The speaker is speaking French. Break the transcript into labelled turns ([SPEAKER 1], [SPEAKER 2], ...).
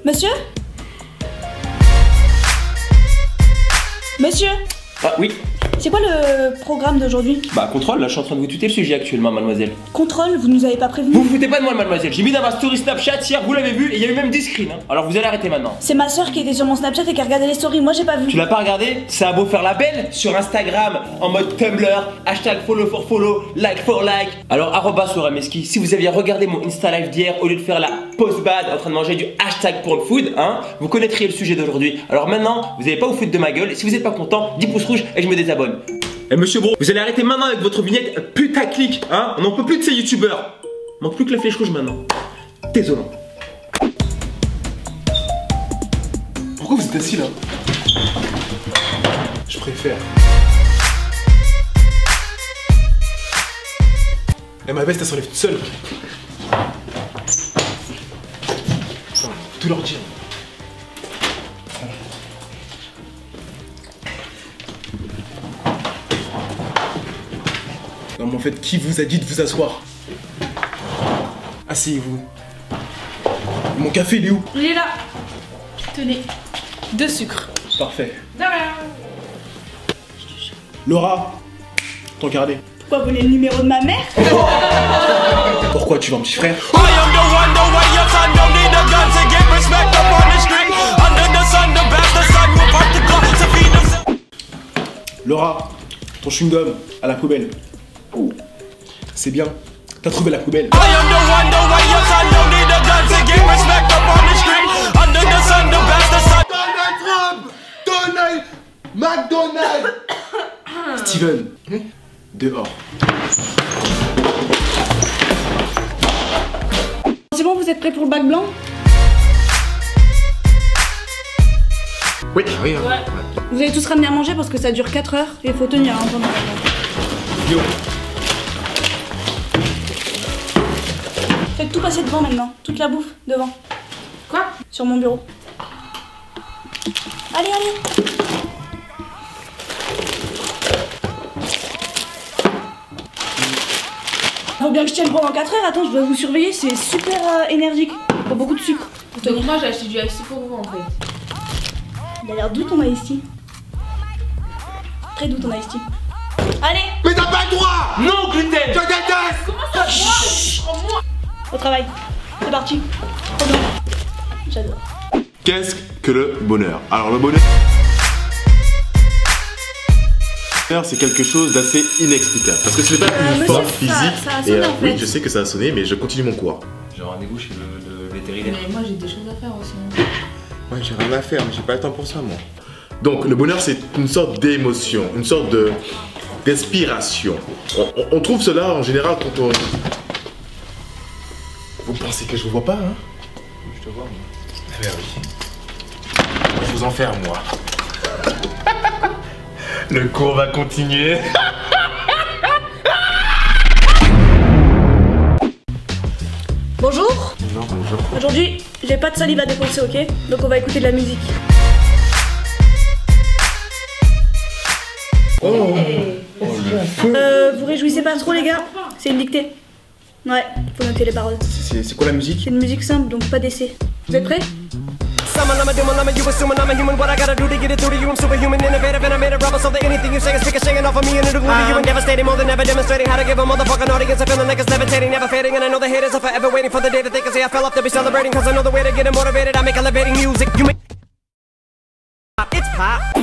[SPEAKER 1] Monsieur? Monsieur?
[SPEAKER 2] Ah oui.
[SPEAKER 1] C'est quoi le programme d'aujourd'hui?
[SPEAKER 2] Bah contrôle, là je suis en train de vous tuter le sujet actuellement, mademoiselle.
[SPEAKER 1] Contrôle, vous nous avez pas prévenu?
[SPEAKER 2] Vous vous foutez pas de moi, mademoiselle. J'ai mis dans ma story Snapchat hier, vous l'avez vu, et il y a eu même 10 screens. Hein. Alors vous allez arrêter maintenant.
[SPEAKER 1] C'est ma soeur qui était sur mon Snapchat et qui a regardé les stories, moi j'ai pas vu.
[SPEAKER 2] Tu l'as pas regardé? Ça a beau faire la belle sur Instagram, en mode Tumblr, hashtag follow for follow, like for like. Alors @Sorameski, si vous aviez regardé mon Insta live d'hier, au lieu de faire la post-bad en train de manger du hashtag porn food, hein, vous connaîtriez le sujet d'aujourd'hui. Alors maintenant, vous n'allez pas vous foutre de ma gueule, si vous êtes pas content, 10 pouces rouges et je me désabonne. Eh monsieur Bro, vous allez arrêter maintenant avec votre vignette putaclic, hein. On n'en peut plus de ces youtubeurs. Il manque plus que la flèche rouge maintenant. Désolant.
[SPEAKER 3] Pourquoi vous êtes assis là? Je préfère. Et ma veste elle s'enlève toute seule. Faut tout leur dire. Non mais en fait, qui vous a dit de vous asseoir? Asseyez-vous. Mon café il est où?
[SPEAKER 4] Il est là. Tenez, 2 sucres.
[SPEAKER 3] Parfait.
[SPEAKER 4] De rien.
[SPEAKER 3] Laura, ton carnet.
[SPEAKER 1] Pourquoi vous voulez le numéro de ma mère?
[SPEAKER 3] Pourquoi tu veux un petit frère? Laura, ton chewing-gum à la poubelle. C'est bien, t'as trouvé la poubelle.
[SPEAKER 5] Donald McDonald.
[SPEAKER 3] Steven, dehors.
[SPEAKER 1] C'est bon, vous êtes prêts pour le bac blanc?
[SPEAKER 3] Oui, oui.
[SPEAKER 4] Ouais.
[SPEAKER 1] Vous allez tous ramener à manger parce que ça dure 4 heures et il faut tenir hein, pendant la
[SPEAKER 3] Yo.
[SPEAKER 1] Faites tout passer devant maintenant, toute la bouffe devant.
[SPEAKER 4] Quoi?
[SPEAKER 1] Sur mon bureau. Allez, allez. Faut bien que je tienne pendant 4 heures, attends, je dois vous surveiller, c'est super énergique. Faut beaucoup de sucre.
[SPEAKER 4] Donc moi j'ai acheté du ice pour vous en fait.
[SPEAKER 1] Il a l'air doux ton ice tea. Très doux ton ice tea. Allez,
[SPEAKER 5] Mais t'as pas le droit.
[SPEAKER 2] Non, gluten.
[SPEAKER 5] Je déteste.
[SPEAKER 4] Comment ça moi? Prends-moi.
[SPEAKER 1] au travail. C'est parti. Trop bien. J'adore.
[SPEAKER 5] Qu'est-ce que le bonheur? Alors le bonheur, c'est quelque chose d'assez inexplicable.
[SPEAKER 6] Parce que ce n'est pas une
[SPEAKER 1] monsieur,
[SPEAKER 6] forme
[SPEAKER 1] ça
[SPEAKER 6] physique.
[SPEAKER 1] a sonné, en fait.
[SPEAKER 6] Oui, je sais que ça a sonné, mais je continue mon cours.
[SPEAKER 2] J'ai rendez-vous chez le vétérinaire.
[SPEAKER 4] Mais moi j'ai des choses à faire aussi. Hein.
[SPEAKER 6] Ouais, j'ai rien à faire, mais j'ai pas le temps pour ça, moi. Donc, le bonheur, c'est une sorte d'émotion, une sorte d'inspiration. On trouve cela en général quand on. Vous pensez que je vous vois pas, hein?
[SPEAKER 2] Je te vois, moi.
[SPEAKER 6] Eh bien, oui. Je vous enferme, moi. Le cours va continuer.
[SPEAKER 1] Bonjour.
[SPEAKER 6] Non, bonjour.
[SPEAKER 1] Aujourd'hui, j'ai pas de salive à dépenser, ok? Donc on va écouter de la musique.
[SPEAKER 6] Oh.
[SPEAKER 1] Vous réjouissez pas trop les gars? C'est une dictée. Ouais, faut noter les paroles.
[SPEAKER 6] C'est quoi la musique?
[SPEAKER 1] C'est une musique simple, donc pas d'essai. Vous êtes prêts?
[SPEAKER 7] You assuming I'm a human, what I gotta do to get it through to you? I'm superhuman, innovative, and I made a rubber, so that anything you say is singing off of me and it'll glue to you and devastating, more than ever demonstrating how to give a motherfucking audience a feeling like it's levitating, never fading, and I know the haters are forever waiting for the day that they can say I fell off to be celebrating, cause I know the way to get it motivated, I make elevating music, you make it's pop.